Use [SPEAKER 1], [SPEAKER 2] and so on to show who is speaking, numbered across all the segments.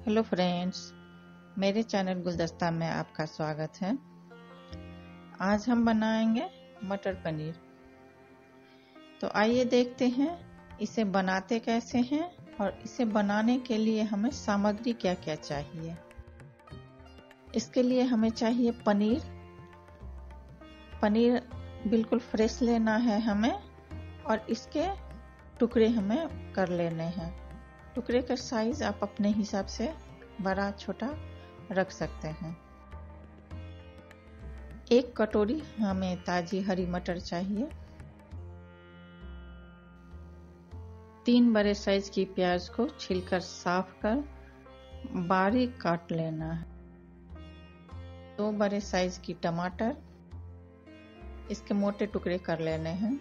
[SPEAKER 1] Hello friends, मेरे channel गुलदस्ता में आपका स्वागत है। आज हम बनाएंगे मटर पनीर। तो आइए देखते हैं इसे बनाते कैसे हैं और इसे बनाने के लिए हमें सामग्री क्या क्या चाहिए। इसके लिए हमें चाहिए पनीर बिल्कुल फ्रेश लेना है हमें, और इसके टुकड़े हमें कर लेने हैं। टुकड़े का साइज आप अपने हिसाब से बड़ा छोटा रख सकते हैं। 1 कटोरी हमें ताजी हरी मटर चाहिए। 3 बड़े साइज की प्याज को छीलकर साफ कर बारीक काट लेना है। 2 बड़े साइज की टमाटर, इसके मोटे टुकड़े कर लेने हैं।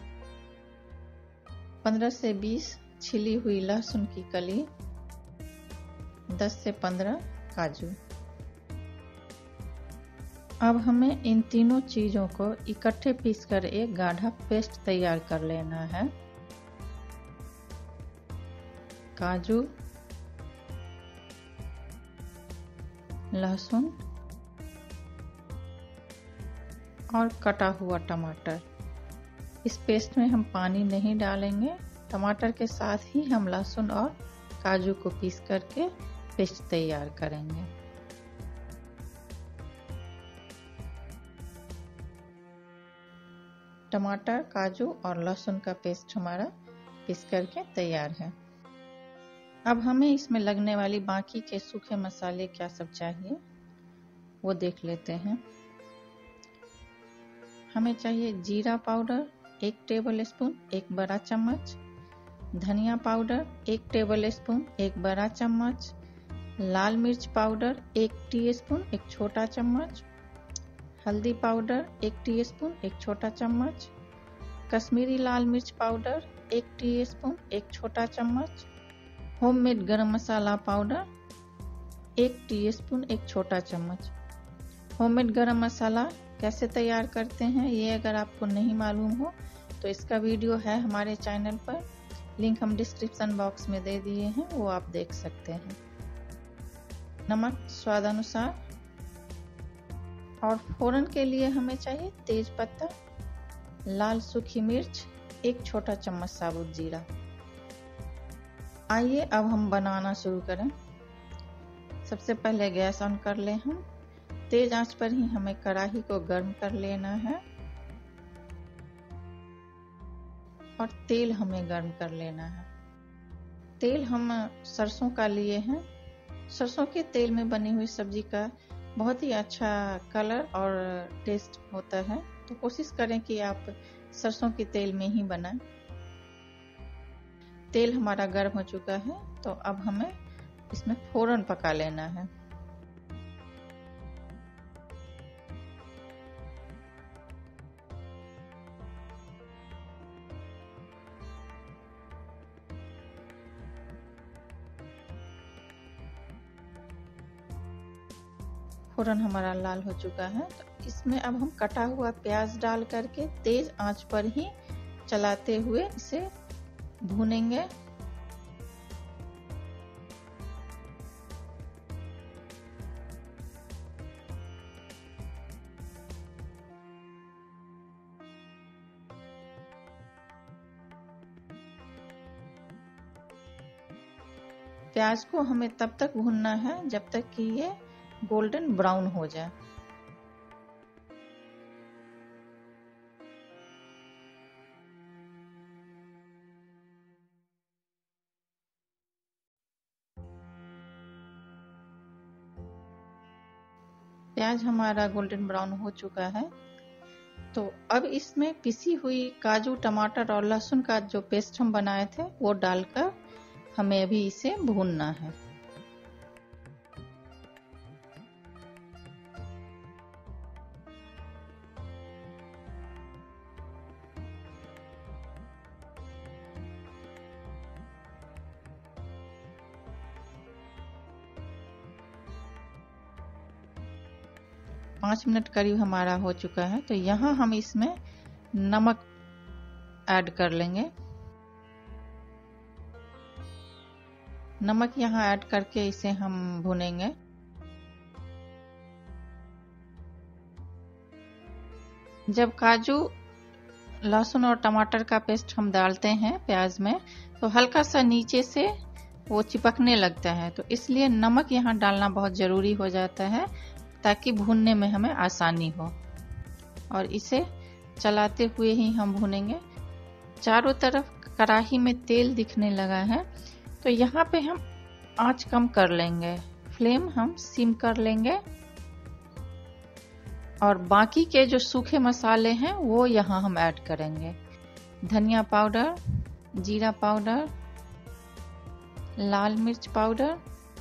[SPEAKER 1] 15 से 20 छिली हुई लहसुन की कली, 10 से 15 काजू। अब हमें इन तीनों चीजों को इकट्ठे पीसकर एक गाढ़ा पेस्ट तैयार कर लेना है। काजू, लहसुन और कटा हुआ टमाटर। इस पेस्ट में हम पानी नहीं डालेंगे, टमाटर के साथ ही हम लहसुन और काजू को पीस करके पेस्ट तैयार करेंगे। टमाटर, काजू और लहसुन का पेस्ट हमारा पीस करके तैयार है। अब हमें इसमें लगने वाली बाकी के सूखे मसाले क्या सब चाहिए वो देख लेते हैं। हमें चाहिए जीरा पाउडर 1 टेबल स्पून 1 बड़ा चम्मच, धनिया पाउडर 1 टेबल स्पून 1 बड़ा चम्मच, लाल मिर्च पाउडर 1 टीस्पून 1 छोटा चम्मच, हल्दी पाउडर 1 टीस्पून 1 छोटा चम्मच, कश्मीरी लाल मिर्च पाउडर 1 टीस्पून 1 छोटा चम्मच, होममेड गरम मसाला पाउडर 1 टीस्पून 1 छोटा चम्मच। होममेड गरम मसाला कैसे तैयार करते हैं ये अगर आपको नहीं मालूम हो तो इसका वीडियो है हमारे चैनल पर, लिंक हम डिस्क्रिप्शन बॉक्स में दे दिए हैं, वो आप देख सकते हैं। नमक स्वाद अनुसार, और फोरन के लिए हमें चाहिए तेज पत्ता, लाल सूखी मिर्च, 1 छोटा चम्मच साबुत जीरा। आइए अब हम बनाना शुरू करें। सबसे पहले गैस ऑन कर लें हम। तेज आंच पर ही हमें कढ़ाई को गर्म कर लेना है और तेल हमें गर्म कर लेना है। तेल हम सरसों का लिए हैं। सरसों के तेल में बनी हुई सब्जी का बहुत ही अच्छा कलर और टेस्ट होता है, तो कोशिश करें कि आप सरसों के तेल में ही बनाएं। तेल हमारा गर्म हो चुका है, तो अब हमें इसमें फोरन पका लेना है। फोरन हमारा लाल हो चुका है, तो इसमें अब हम कटा हुआ प्याज डाल करके तेज आंच पर ही चलाते हुए इसे भूनेंगे। प्याज को हमें तब तक भूनना है जब तक कि ये गोल्डन ब्राउन हो जाए। प्याज हमारा गोल्डन ब्राउन हो चुका है, तो अब इसमें पिसी हुई काजू, टमाटर और लहसुन का जो पेस्ट हम बनाए थे वो डालकर हमें अभी इसे भूनना है। पाँच मिनट करीब हमारा हो चुका है, तो यहाँ हम इसमें नमक ऐड कर लेंगे। नमक यहाँ ऐड करके इसे हम भूनेंगे। जब काजू, लहसुन और टमाटर का पेस्ट हम डालते हैं प्याज में, तो हल्का सा नीचे से वो चिपकने लगता है, तो इसलिए नमक यहाँ डालना बहुत ज़रूरी हो जाता है ताकि भूनने में हमें आसानी हो। और इसे चलाते हुए ही हम भूनेंगे। चारों तरफ कढ़ाई में तेल दिखने लगा है, तो यहाँ पे हम आंच कम कर लेंगे, फ्लेम हम सिम कर लेंगे और बाकी के जो सूखे मसाले हैं वो यहाँ हम ऐड करेंगे। धनिया पाउडर, जीरा पाउडर, लाल मिर्च पाउडर,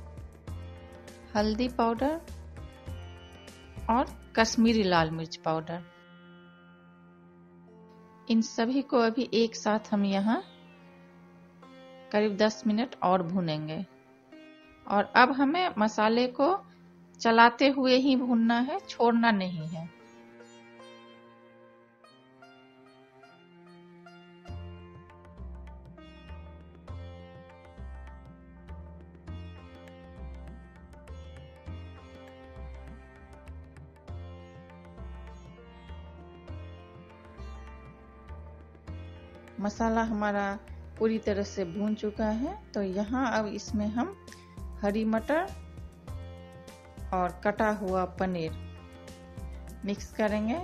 [SPEAKER 1] हल्दी पाउडर और कश्मीरी लाल मिर्च पाउडर। इन सभी को अभी एक साथ हम यहाँ करीब 10 मिनट और भूनेंगे। और अब हमें मसाले को चलाते हुए ही भूनना है, छोड़ना नहीं है। मसाला हमारा पूरी तरह से भून चुका है, तो यहाँ अब इसमें हम हरी मटर और कटा हुआ पनीर मिक्स करेंगे।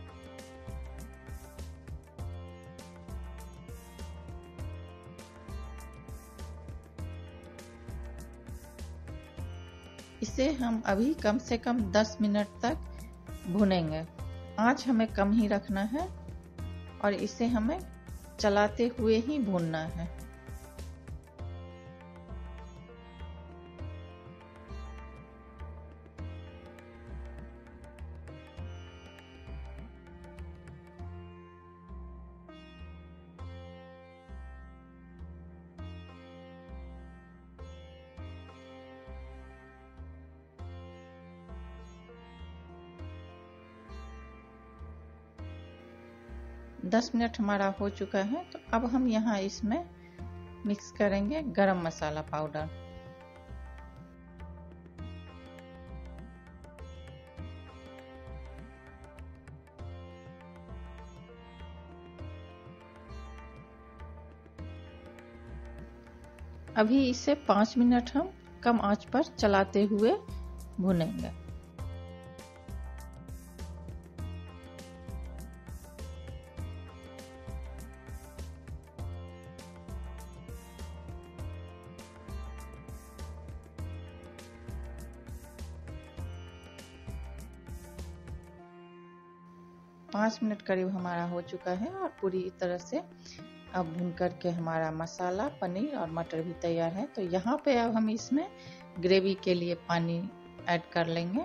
[SPEAKER 1] इसे हम अभी कम से कम 10 मिनट तक भूनेंगे। आंच हमें कम ही रखना है और इसे हमें चलाते हुए ही भूनना है। दस मिनट हमारा हो चुका है, तो अब हम यहाँ इसमें मिक्स करेंगे गरम मसाला पाउडर। अभी इसे 5 मिनट हम कम आंच पर चलाते हुए भूनेंगे। पाँच मिनट करीब हमारा हो चुका है और पूरी तरह से अब भून करके हमारा मसाला, पनीर और मटर भी तैयार है। तो यहाँ पे अब हम इसमें ग्रेवी के लिए पानी ऐड कर लेंगे।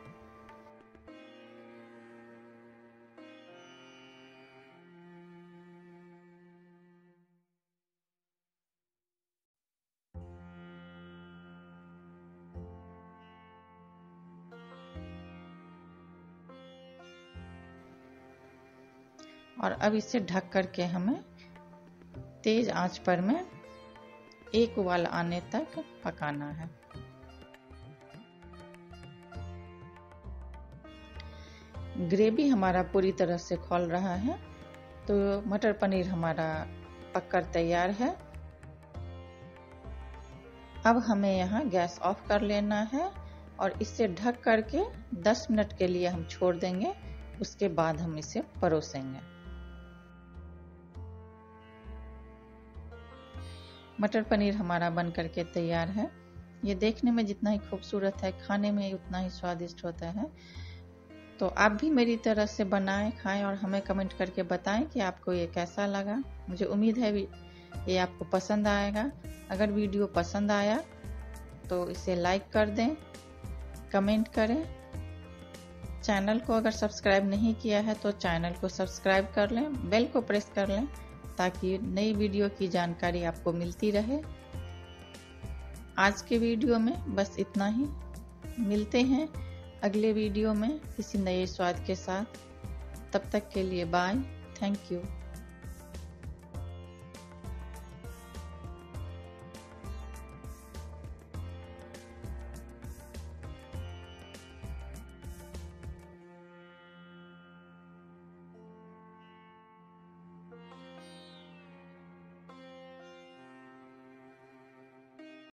[SPEAKER 1] और अब इसे ढक करके हमें तेज आंच पर में एक उबाल आने तक पकाना है। ग्रेवी हमारा पूरी तरह से खौल रहा है, तो मटर पनीर हमारा पककर तैयार है। अब हमें यहाँ गैस ऑफ कर लेना है और इसे ढक करके 10 मिनट के लिए हम छोड़ देंगे। उसके बाद हम इसे परोसेंगे। मटर पनीर हमारा बन करके तैयार है। ये देखने में जितना ही खूबसूरत है, खाने में उतना ही स्वादिष्ट होता है। तो आप भी मेरी तरह से बनाएं, खाएं और हमें कमेंट करके बताएं कि आपको ये कैसा लगा। मुझे उम्मीद है ये आपको पसंद आएगा। अगर वीडियो पसंद आया तो इसे लाइक कर दें, कमेंट करें। चैनल को अगर सब्सक्राइब नहीं किया है तो चैनल को सब्सक्राइब कर लें, बेल को प्रेस कर लें ताकि नई वीडियो की जानकारी आपको मिलती रहे। आज के वीडियो में बस इतना ही। मिलते हैं अगले वीडियो में किसी नए स्वाद के साथ। तब तक के लिए बाय, थैंक यू।